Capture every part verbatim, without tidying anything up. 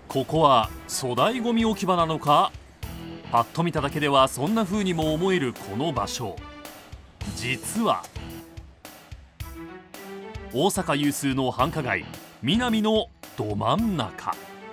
ここは粗大ごみ置き場なのか。パッと見ただけではそんな風にも思えるこの場所、実は大阪有数の繁華街ミナミのど真ん中。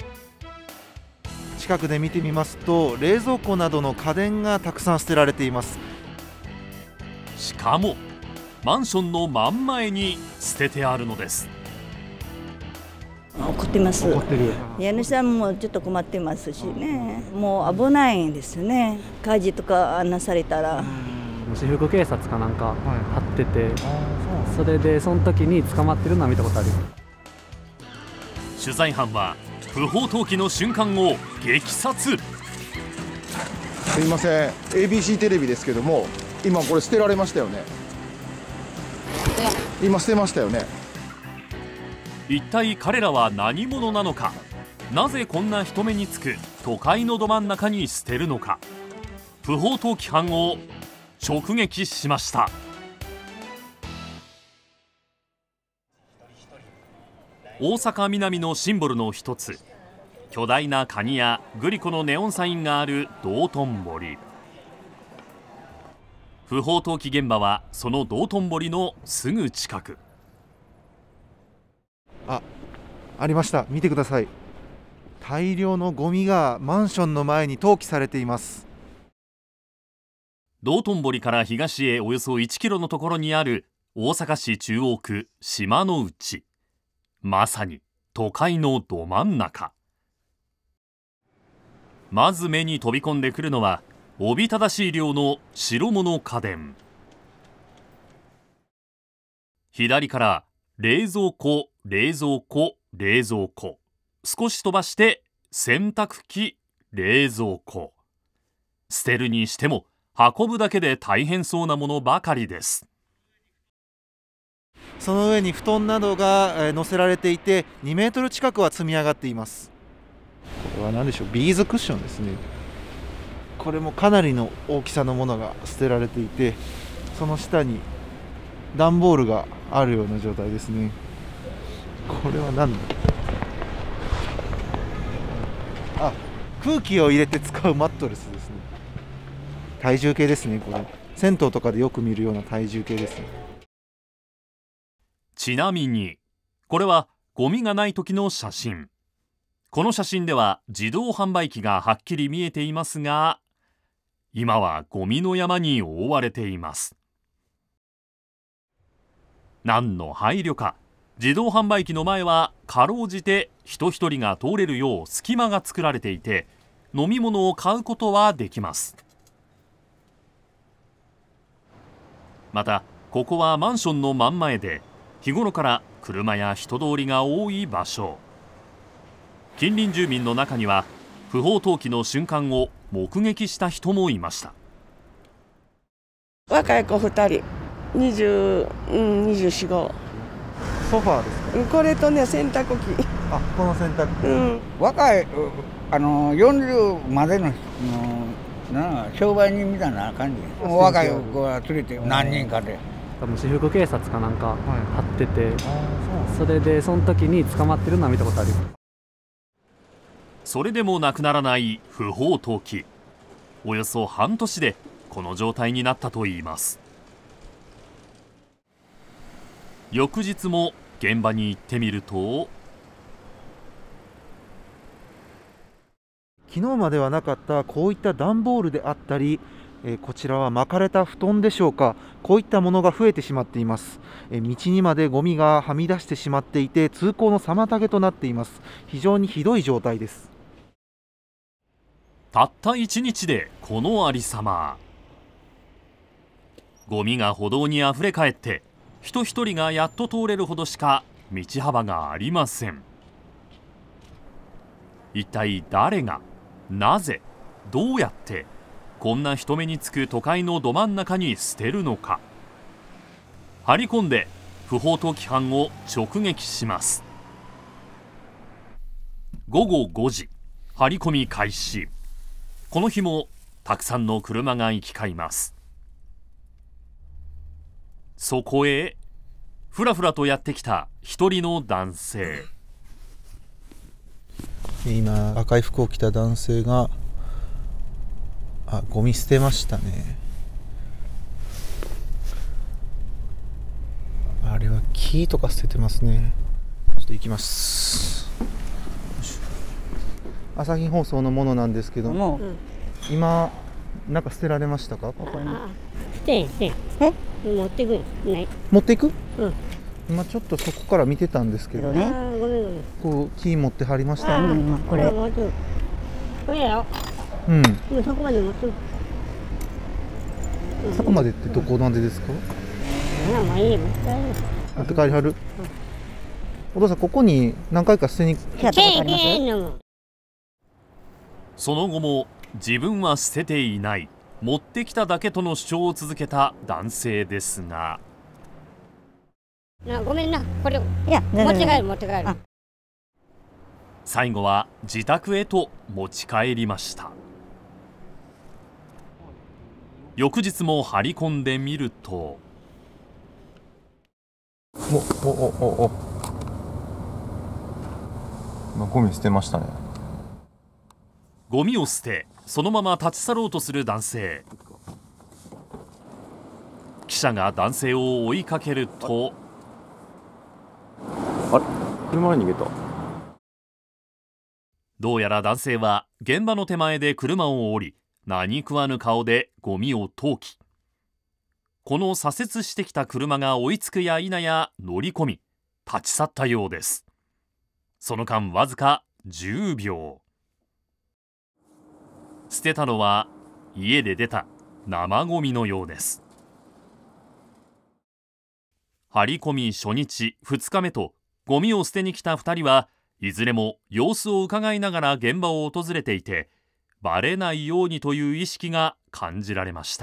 近くで見てみますと、冷蔵庫などの家電がたくさん捨てられています。 しかもマンションの真ん前に捨ててあるのです。 怒ってます。家主さんもちょっと困ってますしね、もう危ないんですね。火事とかなされたら。 私服警察かなんか張ってて、それでその時に捕まってるのは見たことある。 取材班は不法投棄の瞬間を激撮。 すいません、 エービーシー テレビですけども、今これ捨てられましたよね。今捨てましたよね。 一体彼らは何者なのか。なぜこんな人目につく都会のど真ん中に捨てるのか。不法投棄犯を直撃しました。大阪ミナミのシンボルの一つ、巨大なカニやグリコのネオンサインがある道頓堀。不法投棄現場はその道頓堀のすぐ近く。 あ、ありました。見てください。大量のゴミがマンションの前に投棄されています。 道頓堀から東へおよそいちキロのところにある大阪市中央区島の内。まさに都会のど真ん中。まず目に飛び込んでくるのはおびただしい量の白物家電。左から冷蔵庫、冷蔵庫、冷蔵庫、少し飛ばして洗濯機、冷蔵庫。捨てるにしても運ぶだけで大変そうなものばかりです。 その上に布団などが載せられていて、にメートル近くは積み上がっています。これは何でしょう、ビーズクッションですね。これもかなりの大きさのものが捨てられていて、その下に段ボールがあるような状態ですね。これは何だ。あ、空気を入れて使うマットレスですね。体重計ですね。これ銭湯とかでよく見るような体重計ですね。 ちなみにこれはゴミがない時の写真。この写真では自動販売機がはっきり見えていますが、今はゴミの山に覆われています。何の配慮か、自動販売機の前はかろうじて人一人が通れるよう隙間が作られていて、飲み物を買うことはできます。またここはマンションの真ん前で、日頃から車や人通りが多い場所。近隣住民の中には不法投棄の瞬間を目撃した人もいました。 若い子ふたり、にじゅう、うん、にじゅうよん、ご。 ソファーですか。 これとね、洗濯機。 あ、この洗濯機、うん、 若いあのよんじゅうまでのな商売人みたいな感じ。若い子が連れて何人かで。 多分私服警察かなんか張ってて、それでその時に捕まってるのは見たことある。 それでもなくならない不法投棄。およそ半年でこの状態になったといいます。翌日も現場に行ってみると、 昨日まではなかったこういった段ボールであったり、えー、こちらは巻かれた布団でしょうか、こういったものが増えてしまっています。えー、道にまでゴミがはみ出してしまっていて、通行の妨げとなっています。非常にひどい状態です。 たったいちにちでこのありさま。ゴミが歩道にあふれかえって、人一人がやっと通れるほどしか道幅がありません。一体誰が、なぜ、どうやってこんな人目につく都会のど真ん中に捨てるのか。張り込んで不法投棄犯を直撃します。ごごごじ、張り込み開始。この日もたくさんの車が行き交います。そこへふらふらとやってきた一人の男性。 今赤い服を着た男性があゴミ捨てましたね。あれは木とか捨ててますね。ちょっと行きます。朝日放送のものなんですけども、うん、今なんか捨てられましたか？ここに。 捨て捨て。え？持っていくない。 持っていく？ うん。 今ちょっとそこから見てたんですけどね。 あーごめんごめん。 こう木持ってはりましたね。 うん、これ。これやろ。 うん。 もうそこまで持ってる。 そこまでってどこなんでですか？ ああ、まあいいよ。持って帰る。 持って帰りはる。お父さんここに何回か捨てに来たことあります？ その後も自分は捨てていない、持ってきただけとの主張を続けた男性ですが、 なごめんな、これいや持って帰る持って帰る。 最後は自宅へと持ち帰りました。翌日も張り込んでみると、 おおおおお今ゴミ捨てましたね。 ゴミを捨てそのまま立ち去ろうとする男性。記者が男性を追いかけると、 あれ車に逃げた。 どうやら男性は現場の手前で車を降り、何食わぬ顔でゴミを投棄。この左折してきた車が追いつくや否や乗り込み立ち去ったようです。その間わずかじゅうびょう。捨てたのは家で出た生ゴミのようです。張り込み初日ふつかめとゴミを捨てに来たふたりはいずれも様子を伺いながら現場を訪れていて、バレないようにという意識が感じられました。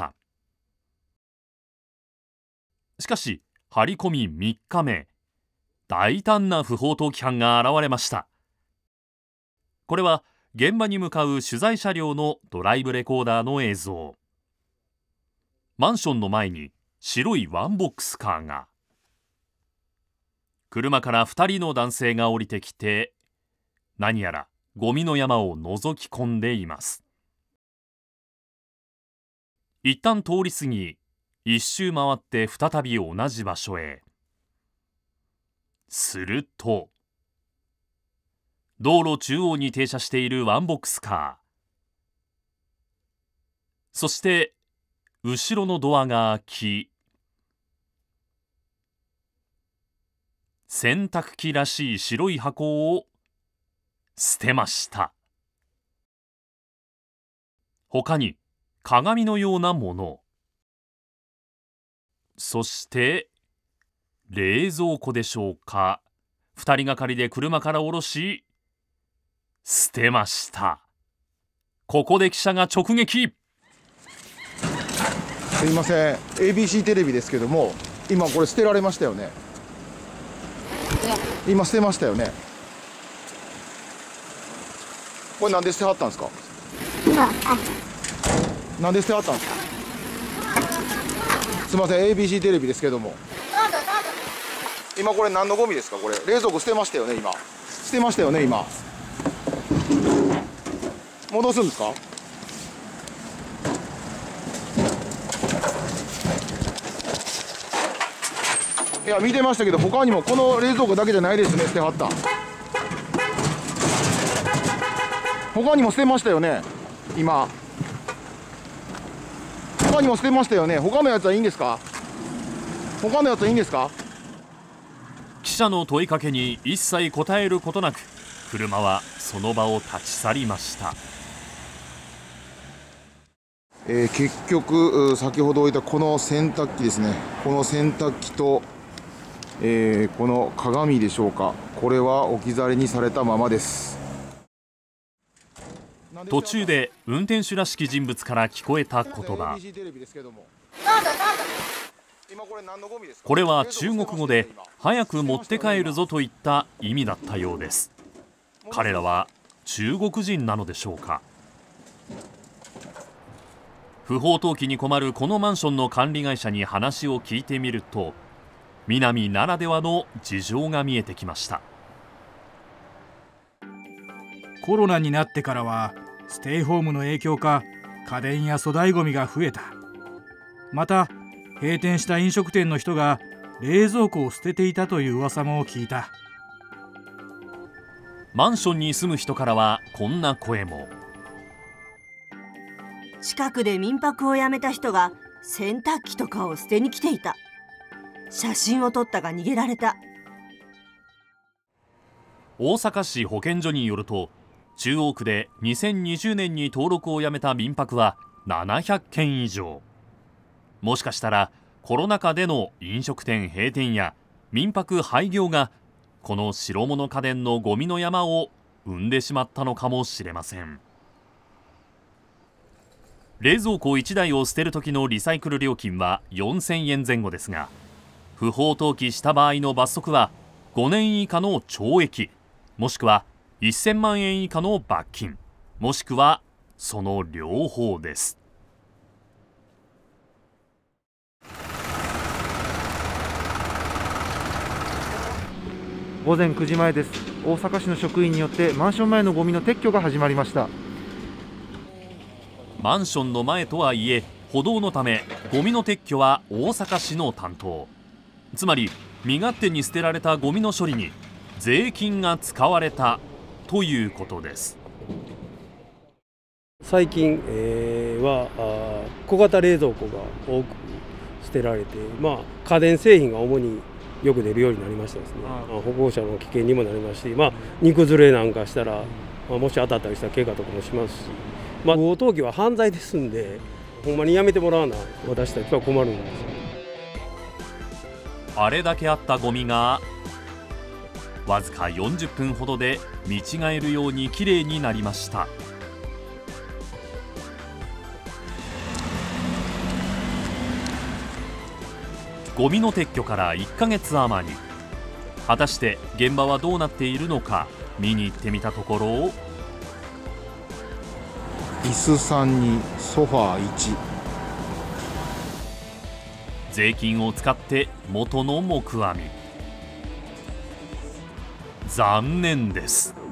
しかし張り込みみっかめ、大胆な不法投棄犯が現れました。これは現場に向かう取材車両のドライブレコーダーの映像。マンションの前に白いワンボックスカーが。車からふたりの男性が降りてきて、何やらゴミの山を覗き込んでいます。一旦通り過ぎ、一周回って再び同じ場所へ。すると、道路中央に停車しているワンボックスカー。そして後ろのドアが開き、洗濯機らしい白い箱を捨てました。他に鏡のようなもの、そして冷蔵庫でしょうか。二人がかりで車から下ろし捨てました。ここで記者が直撃。 すいません、 エービーシー テレビですけども、今これ捨てられましたよね。今捨てましたよね。これなんで捨てはったんですか？なんで捨てはったんですか？すいません、 エービーシー テレビですけども、今これ何のゴミですか？これ冷蔵庫捨てましたよね。今捨てましたよね。今戻すんですか？いや見てましたけど、他にもこの冷蔵庫だけじゃないですね、捨てはった。他にも捨てましたよね。今他にも捨てましたよね。他のやつはいいんですか？他のやつはいいんですか？ 記者の問いかけに一切答えることなく、車はその場を立ち去りました。 えー、結局先ほど置いたこの洗濯機ですね。この洗濯機と、えー、この鏡でしょうか。これは置き去りにされたままです。 途中で運転手らしき人物から聞こえた言葉。これは中国語で早く持って帰るぞといった意味だったようです。彼らは中国人なのでしょうか。不法投棄に困るこのマンションの管理会社に話を聞いてみると、南ならではの事情が見えてきました。 コロナになってからはステイホームの影響か家電や粗大ごみが増えた。また閉店した飲食店の人が冷蔵庫を捨てていたという噂も聞いた。 マンションに住む人からはこんな声も。 近くで民泊を辞めた人が洗濯機とかを捨てに来ていた。写真を撮ったが逃げられた。 大阪市保健所によると、中央区でにせんにじゅうねんに登録をやめた民泊はななひゃっけん以上。もしかしたらコロナ禍での飲食店閉店や民泊廃業がこの白物家電のゴミの山を生んでしまったのかもしれません。冷蔵庫いちだいを捨てる時のリサイクル料金はよんせんえんぜん後ですが、不法投棄した場合の罰則はごねん以下の懲役、もしくはせんまんえん以下の罰金、もしくはその両方です。 午前くじまえです。大阪市の職員によってマンション前のゴミの撤去が始まりました。 マンションの前とはいえ歩道のためゴミの撤去は大阪市の担当。つまり身勝手に捨てられたゴミの処理に税金が使われたということです。 最近、えー、は小型冷蔵庫が多く捨てられて、まあ、家電製品が主によく出るようになりましたですね。まあ、歩行者の危険にもなりますし、まあ、荷崩れなんかしたら、まあ、もし当たったりしたら怪我とかもしますし、まあ、不法投棄は犯罪ですんで、ほんまにやめてもらわな私たちは困るんです。 あれだけあったゴミがわずかよんじゅっぷんほどで見違えるようにきれいになりました。ゴミの撤去からいっかげつ余り、果たして現場はどうなっているのか見に行ってみたところ、 椅子さんにソファーいち、 税金を使って元の木阿弥。残念です。